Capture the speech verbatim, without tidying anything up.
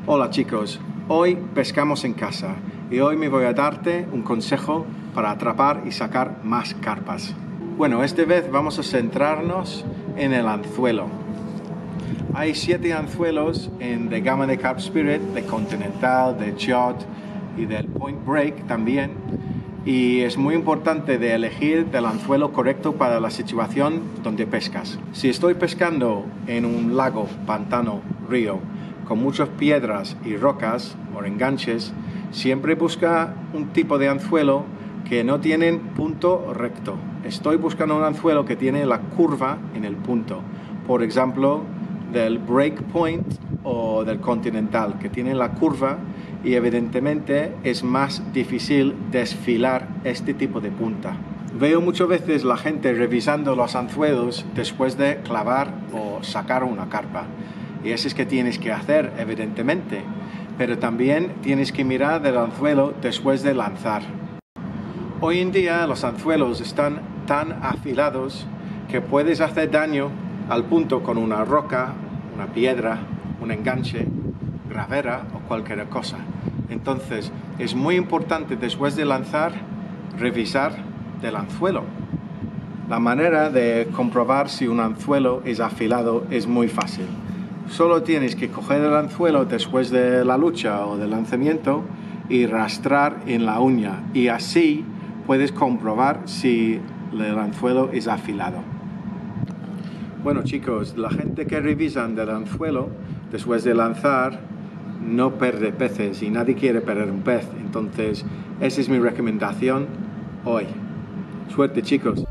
Hola chicos, hoy pescamos en casa y hoy me voy a darte un consejo para atrapar y sacar más carpas. Bueno, esta vez vamos a centrarnos en el anzuelo. Hay siete anzuelos en, de gama de Carp Spirit, de Continental, de Jod y del Point Break también. Y es muy importante de elegir el anzuelo correcto para la situación donde pescas. Si estoy pescando en un lago, pantano, río, con muchas piedras y rocas o enganches, siempre busca un tipo de anzuelo que no tienen punto recto. Estoy buscando un anzuelo que tiene la curva en el punto. Por ejemplo, del Break Point o del Continental, que tiene la curva y evidentemente es más difícil desfilar este tipo de punta. Veo muchas veces la gente revisando los anzuelos después de clavar o sacar una carpa. Y eso es que tienes que hacer, evidentemente. Pero también tienes que mirar el anzuelo después de lanzar. Hoy en día los anzuelos están tan afilados que puedes hacer daño al punto con una roca, una piedra, un enganche, gravera o cualquier cosa. Entonces es muy importante después de lanzar revisar del anzuelo. La manera de comprobar si un anzuelo es afilado es muy fácil. Solo tienes que coger el anzuelo después de la lucha o del lanzamiento y rastrar en la uña, y así puedes comprobar si el anzuelo es afilado. Bueno chicos, la gente que revisan del anzuelo después de lanzar no pierde peces y nadie quiere perder un pez. Entonces esa es mi recomendación hoy. Suerte chicos.